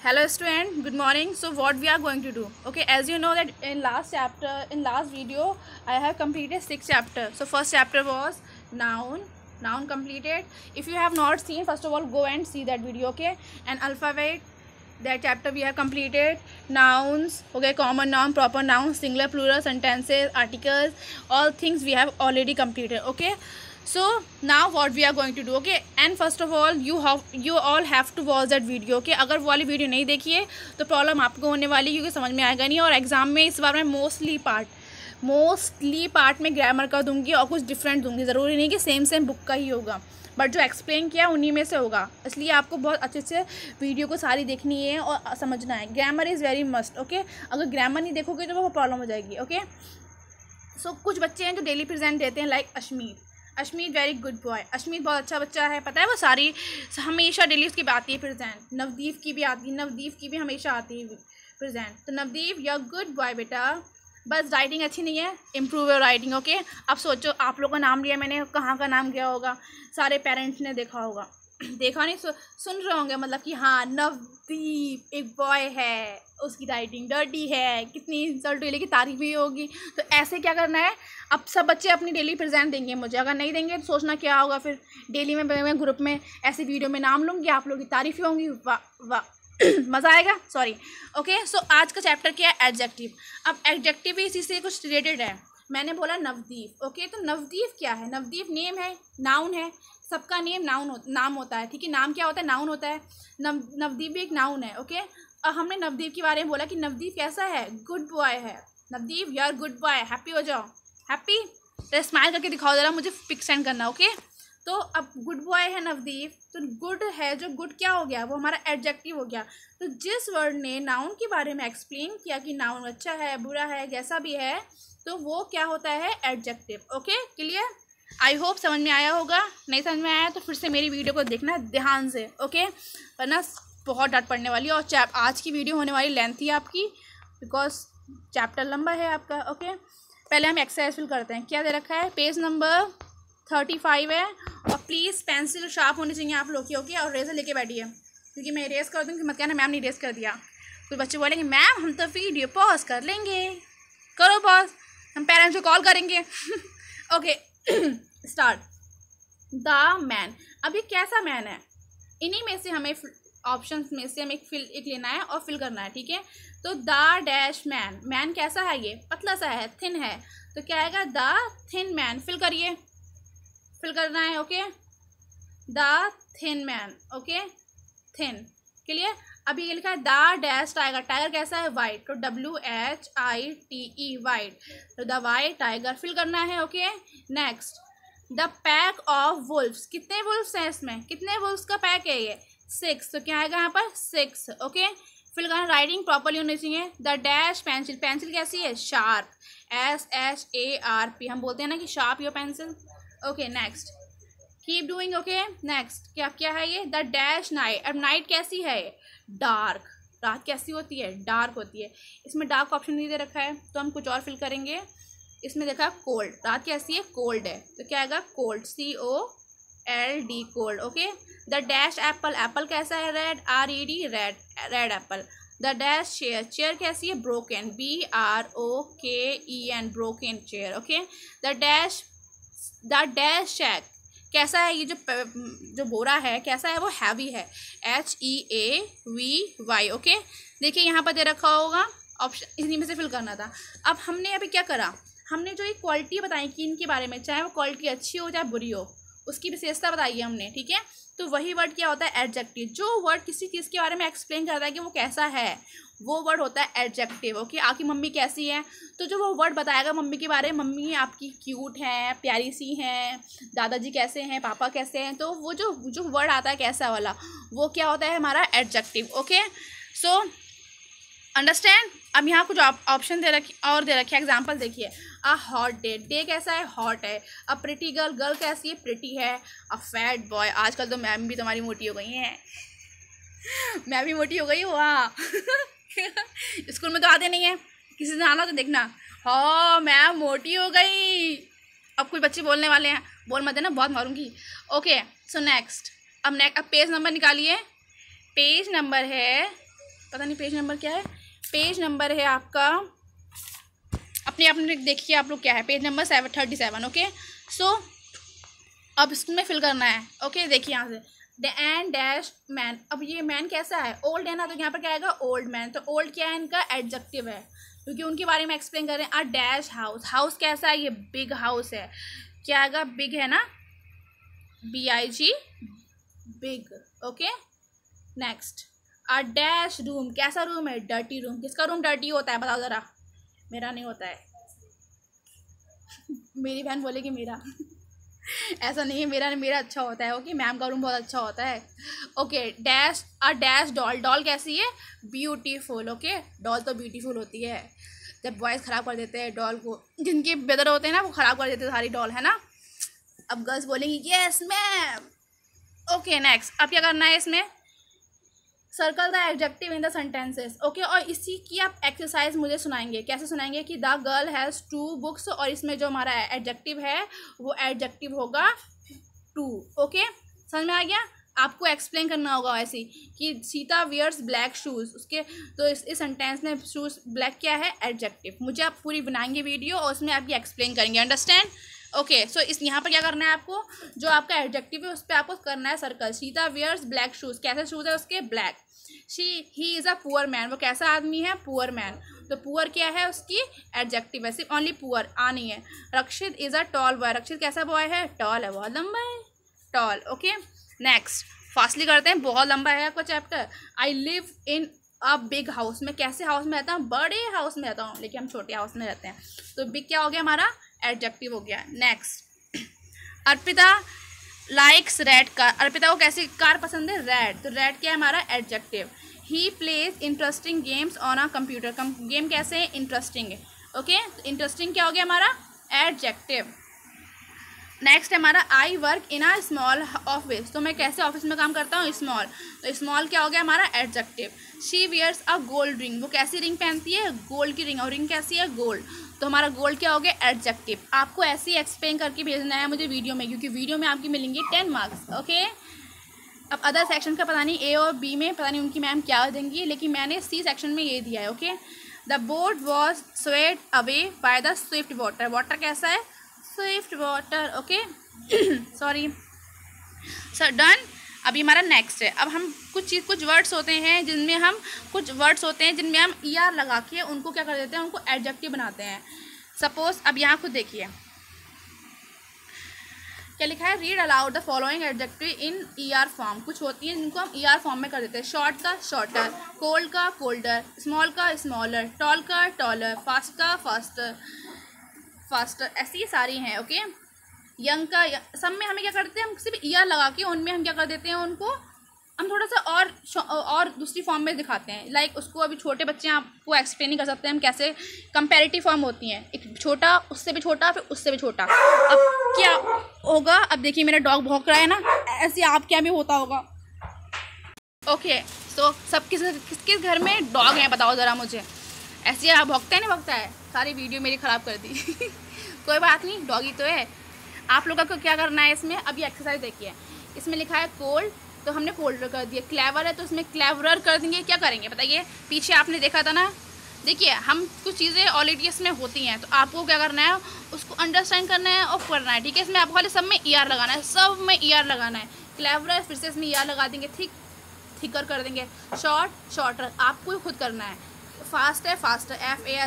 Hello student, good morning. So what we are going to do, okay, as you know that in last video I have completed 6 chapters. So first chapter was noun completed. If you have not seen, first of all go and see that video, okay. And alphabet, that chapter we have completed. Nouns, okay, common noun, proper noun, singular, plural, sentences, articles, all things we have already completed, okay. So now what we are going to do, okay, and first of all you all have to watch that video, okay. अगर वो वाली video नहीं देखिए तो problem आपको होने वाली, क्योंकि समझ में आएगा नहीं। और एग्जाम में इस बार मैं मोस्टली पार्ट में ग्रामर का दूंगी और कुछ डिफरेंट दूंगी। ज़रूरी नहीं कि सेम बुक का ही होगा, बट जो एक्सप्लेन किया उन्हीं में से होगा। इसलिए आपको बहुत अच्छे से वीडियो को सारी देखनी है और समझना है। Grammar is very must, okay. अगर ग्रामर नहीं देखोगे तो वो प्रॉब्लम हो जाएगी, ओके। सो कुछ बच्चे हैं जो डेली प्रेजेंट देते हैं, like Ashmeet very good boy. Ashmeet बहुत अच्छा बच्चा है, पता है। वो सारी हमेशा डेली उसकी आती है प्रेजेंट। नवदीप की भी आती है, नवदीप की भी हमेशा आती है प्रेजेंट। तो Navdeep you are good boy बेटा, बस राइटिंग अच्छी नहीं है, इम्प्रूव योर राइटिंग, ओके। अब सोचो आप लोग का नाम लिया मैंने, कहाँ का नाम गया होगा, सारे पेरेंट्स ने देखा होगा, देखा नहीं सुन रहे होंगे, मतलब कि हाँ नवदीप एक बॉय है, उसकी राइटिंग डर्टी है, कितनी इंसल्ट हुई, लेकिन तारीफ भी होगी। तो ऐसे क्या करना है, अब सब बच्चे अपनी डेली प्रेजेंट देंगे मुझे। अगर नहीं देंगे तो सोचना क्या होगा फिर। डेली में मैं ग्रुप में ऐसे वीडियो में नाम लूँगी, आप लोगों की तारीफ़ होंगी, वाह मज़ा आएगा, सॉरी, ओके। सो आज का चैप्टर क्या है, एडजेक्टिव। अब एडजेक्टिव भी इसी से कुछ रिलेटेड है। मैंने बोला नवदीप, ओके। तो नवदीप क्या है, नवदीप नेम है, नाउन है। सबका नेम नाम होता है, ठीक है। नाम क्या होता है, नाउन होता है। नवदीप भी एक नाउन है, ओके। और हमने नवदीप के बारे में बोला कि नवदीप कैसा है, गुड बॉय है। Navdeep you are good boy, happy हो जाओ, हैप्पी। तो स्माइल करके दिखाओ ज़रा, मुझे पिक सेंड करना, ओके। तो अब गुड बॉय है नवदीप, तो गुड है, जो गुड क्या हो गया, वो हमारा एडजेक्टिव हो गया। तो जिस वर्ड ने नाउन के बारे में एक्सप्लेन किया कि नाउन अच्छा है, बुरा है, जैसा भी है, तो वो क्या होता है, adjective, okay. Clear? I hope समझ में आया होगा। नहीं समझ में आया तो फिर से मेरी वीडियो को देखना ध्यान से, ओके, वरना बहुत डांट पड़ने वाली है। और आज की वीडियो होने वाली लेंथी आपकी, बिकॉज चैप्टर लंबा है आपका, ओके। पहले हम एक्सरसाइज फिल करते हैं। क्या दे रखा है, पेज नंबर 35 है। और प्लीज़ पेंसिल शार्प होनी चाहिए आप लोग की, ओके। और रेजर लेके बैठिए, क्योंकि मैं इरेज कर दूँगी, मत कहना मैम ने इरेज कर दिया। कुछ बच्चे बोलेंगे मैम हम तो वीडियो पॉज कर लेंगे, करो पॉज, हम पेरेंट्स को कॉल करेंगे ओके स्टार्ट। द मैन, अब ये कैसा मैन है, इन्हीं में से हमें ऑप्शंस में से हमें एक लेना है और फिल करना है, ठीक है। तो द डैश मैन, मैन कैसा है, ये पतला सा है, थिन है, तो क्या आएगा, द थिन मैन। फिल करिए, फिल करना है, okay. The thin man, okay, thin, clear. अभी ये लिखा है द डैश टाइगर, टाइगर कैसा है, वाइट, तो WHITE वाइट, तो द वाइट टाइगर। फिल करना है, okay. Next, the pack of wolves, कितने वुल्फ्स हैं इसमें, कितने वुल्फ्स का पैक है ये, 6, तो क्या आएगा यहाँ पर 6, ओके। फिल करना, राइटिंग प्रॉपर्ली होनी चाहिए। द डैश पेंसिल, पेंसिल कैसी है, शार्प, SHARP, हम बोलते हैं ना कि sharp your pencil, okay. Next, keep doing, okay. Next क्या है ये, द डैश नाइट, अब नाइट कैसी है, डार्क, रात कैसी होती है, डार्क होती है। इसमें डार्क ऑप्शन नहीं दे रखा है, तो हम कुछ और फिल करेंगे। इसमें देखा कोल्ड, रात कैसी है, कोल्ड है, तो क्या आएगा, cold, COLD, cold, okay. The dash apple, apple कैसा है, red, RED, red apple. The dash chair, chair कैसी है, broken, BROKEN, broken chair, okay. The dash shack, कैसा है, ये जो बोरा है कैसा है, वो हैवी है, HEAVY, ओके। देखिए यहाँ पर दे रखा होगा ऑप्शन, इन्हीं में से फिल करना था। अब हमने अभी क्या करा, हमने जो ये क्वालिटी बताई कि इनके बारे में, चाहे वो क्वालिटी अच्छी हो चाहे बुरी हो, उसकी विशेषता बताई है हमने, ठीक है। तो वही वर्ड क्या होता है, एडजेक्टिव। जो वर्ड किसी चीज़ के बारे में एक्सप्लेन करता है कि वो कैसा है, वो वर्ड होता है एडजेक्टिव, ओके। आपकी मम्मी कैसी है, तो जो वो वर्ड बताएगा मम्मी के बारे में, मम्मी आपकी क्यूट है, प्यारी सी हैं, दादाजी कैसे हैं, पापा कैसे हैं, तो वो जो वर्ड आता है कैसा वाला, वो क्या होता है हमारा एडजेक्टिव, ओके। So understand. अब यहाँ कुछ ऑप्शन दे रखे एग्जाम्पल देखिए। अ हॉट डे, डे कैसा है, हॉट है। अ प्रिटी गर्ल, गर्ल कैसी है, प्रिटी है। अ फैट बॉय, आजकल तो मैम भी तुम्हारी मोटी हो गई हैं मैं भी मोटी हो गई हूँ, हाँ स्कूल में तो आते नहीं है, किसी दिन आना तो देखना, हाँ मैम मोटी हो गई। अब कुछ बच्चे बोलने वाले हैं, बोल मत देना, बहुत मारूंगी, ओके। सो नेक्स्ट, अब पेज नंबर निकालिए। पेज नंबर है पता नहीं पेज नंबर क्या है, पेज नंबर है आपका, अपने अपने देखिए आप लोग क्या है, पेज नंबर 37। ओके सो अब इसमें फिल करना है। ओके देखिए यहाँ से द एंड डैश मैन। अब ये मैन कैसा है, ओल्ड है ना, तो यहाँ पर क्या आएगा ओल्ड मैन। तो ओल्ड क्या है, इनका एडजेक्टिव है क्योंकि उनके बारे में एक्सप्लेन कर रहे हैं। अ डैश हाउस, हाउस कैसा है, ये बिग हाउस है। क्या आएगा, बिग है ना, BIG big. Okay next a dash room, कैसा रूम है, डर्टी रूम। किसका रूम डर्टी होता है बताओ ज़रा, मेरा नहीं होता है। मेरी बहन बोलेगी मेरा ऐसा नहीं है, मेरा अच्छा होता है। ओके मैम का रूम बहुत अच्छा होता है। Okay dash a dash doll, doll कैसी है, ब्यूटीफुल। ओके डॉल तो ब्यूटीफुल होती है, जब बॉयज़ ख़राब कर देते हैं डॉल को, जिनके ब्रदर होते हैं ना वो ख़राब कर देते हैं सारी डॉल, है ना। अब गर्ल्स बोलेंगी यस मैम। ओके नेक्स्ट अब क्या करना है, इसमें circle the adjective in the sentences. Okay और इसी की आप एक्सरसाइज मुझे सुनाएंगे। कैसे सुनाएंगे कि द गर्ल हैज़ 2 बुक्स, और इसमें जो हमारा एडजेक्टिव है वो एडजेक्टिव होगा 2। ओके समझ में आ गया। आपको एक्सप्लेन करना होगा ऐसे कि सीता वियर्स ब्लैक शूज़, उसके तो इस सेंटेंस में शूज़ ब्लैक क्या है, एडजेक्टिव। मुझे आप पूरी बनाएंगे वीडियो और उसमें आप ये एक्सप्लेन करेंगे, अंडरस्टैंड। ओके सो इस यहाँ पर क्या करना है आपको, जो आपका एडजेक्टिव है उस पर आपको करना है circle. Sita wears black shoes, कैसे शूज़ है उसके, black. He is a poor man, वो कैसा आदमी है, पुअर मैन। तो पुअर क्या है, उसकी एडजेक्टिव है, सिर्फ ओनली पुअर आ नहीं है। Rakshit is a tall boy, Rakshit कैसा बॉय है, टॉल है, बहुत लंबा है, टॉल। ओके नेक्स्ट फास्टली करते हैं, बहुत लंबा है आपका chapter. I live in a big house, मैं कैसे हाउस में रहता हूँ, बड़े हाउस में रहता हूँ, लेकिन हम छोटे हाउस में रहते हैं। तो बिग क्या हो गया हमारा, एडजेक्टिव हो गया। Next Arpita likes red car, Arpita को कैसी कार पसंद है, रेड। तो रेड क्या है हमारा, adjective. He plays interesting games on a computer, game कैसे है, इंटरेस्टिंग है। ओके इंटरेस्टिंग क्या हो गया हमारा, एडजेक्टिव। नेक्स्ट है हमारा I work in a small office, तो मैं कैसे ऑफिस में काम करता हूँ, स्मॉल। तो स्मॉल क्या हो गया हमारा, adjective. She wears a gold ring, वो कैसी रिंग पहनती है, गोल्ड की रिंग, और रिंग कैसी है, गोल्ड। तो हमारा गोल्ड क्या हो गया, एडजेक्टिव। आपको ऐसे ही एक्सप्लेन करके भेजना है मुझे वीडियो में, क्योंकि वीडियो में आपकी मिलेंगी 10 मार्क्स। ओके अब अदर सेक्शन का पता नहीं, ए और बी में पता नहीं उनकी मैम क्या देंगी, लेकिन मैंने सी सेक्शन में ये दिया है। Okay the boat was swept away by the swift water, water कैसा है, swift water. Okay sorry sir done. अभी हमारा नेक्स्ट है, अब हम कुछ वर्ड्स होते हैं जिनमें हम ER लगा के उनको क्या कर देते हैं, उनको एडजेक्टिव बनाते हैं। सपोज अब यहाँ खुद देखिए क्या लिखा है, read aloud the following adjective in ER form. कुछ होती है जिनको हम ER फॉर्म में कर देते हैं। शॉर्ट का शॉर्टर, कोल्ड का कोल्डर, स्मॉल का स्मॉलर, टॉल का टॉलर, फास्ट का फास्टर, ऐसी सारी हैं। ओके यंग का सब में हमें क्या करते हैं, हम सिर्फ ER लगा के उनमें हम क्या कर देते हैं, उनको हम थोड़ा सा और दूसरी फॉर्म में दिखाते हैं। लाइक उसको अभी छोटे बच्चे आपको एक्सप्लेन नहीं कर सकते हम कैसे कंपैरेटिव फॉर्म होती हैं, एक छोटा उससे भी छोटा फिर उससे भी छोटा। अब क्या होगा, अब देखिए मेरा डॉग भौंक रहा है ना, ऐसे आप क्या भी होता होगा। ओके सो सब किस घर में डॉग हैं बताओ ज़रा मुझे, ऐसे आप भौंकता है नहीं भौंकता है, सारी वीडियो मेरी ख़राब कर दी कोई बात नहीं, डॉगी तो है। आप लोगों को क्या करना है इसमें, अभी एक्सरसाइज देखिए, इसमें लिखा है कोल्ड तो हमने कोल्डर कर दिया, क्लेवर है तो उसमें क्लेवरर कर देंगे। क्या करेंगे बताइए, पीछे आपने देखा था ना, देखिए हम कुछ चीज़ें ऑलरेडी इसमें होती हैं, तो आपको क्या करना है, उसको अंडरस्टैंड करना है और करना है। ठीक है इसमें आपको खाली सब में ER लगाना है, सब में ER लगाना है। क्लेवर फिर से इसमें ER लगा देंगे, थिकर कर देंगे। शॉर्ट शॉर्टर आपको खुद करना है। फास्ट है फास्टर,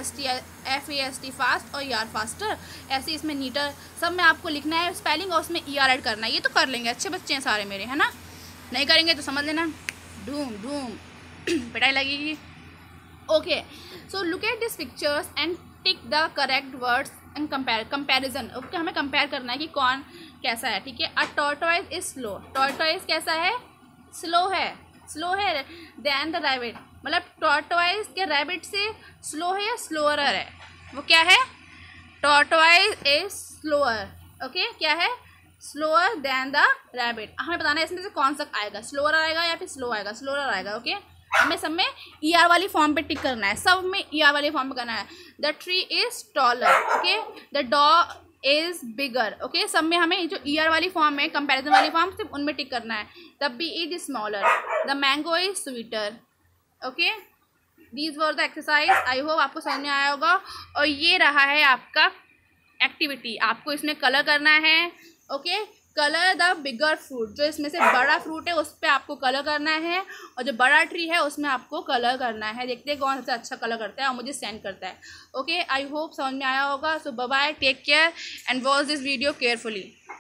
FAST फास्ट, और ER फास्टर। ऐसे इसमें नीटर सब में आपको लिखना है स्पेलिंग और उसमें ER ऐड करना है। ये तो कर लेंगे, अच्छे बच्चे हैं सारे मेरे, है ना। नहीं करेंगे तो समझ लेना धूम पिटाई लगेगी। Okay so look at this pictures and tick the correct words and comparison. Okay हमें कंपेयर करना है कि कौन कैसा है। ठीक है a tortoise is slow, tortoise कैसा है, स्लो है देन द रैबिट, मतलब टॉर्टोइज के रैबिट से स्लो है या स्लोअर है, वो क्या है, टॉर्टोइज इज स्लोअर। ओके क्या है, स्लोअर देन द रैबिट। हमें बताना है इसमें से कौन सा आएगा, स्लोअर आएगा या फिर स्लो आएगा, स्लोअर आएगा। ओके हमें सब में ER वाली फॉर्म पे टिक करना है, सब में ER वाली फॉर्म पे करना है। The tree is taller, okay the dog is bigger. Okay सब में हमें जो ER वाली फॉर्म है, कंपैरिजन वाली फॉर्म, सिर्फ उनमें टिक करना है। The bee is smaller, the mango is sweeter, okay, these were the exercise. I hope आपको समझ में आया होगा। और ये रहा है आपका एक्टिविटी, आपको इसमें कलर करना है। Okay, colour the bigger fruit, जो इसमें से बड़ा फ्रूट है उस पर आपको कलर करना है, और जो बड़ा ट्री है उसमें आपको कलर करना है। देखते हैं कौन सबसे अच्छा कलर करता है और मुझे सेंड करता है। ओके, आई होप समझ में आया होगा। So bye bye, take care and watch this video carefully.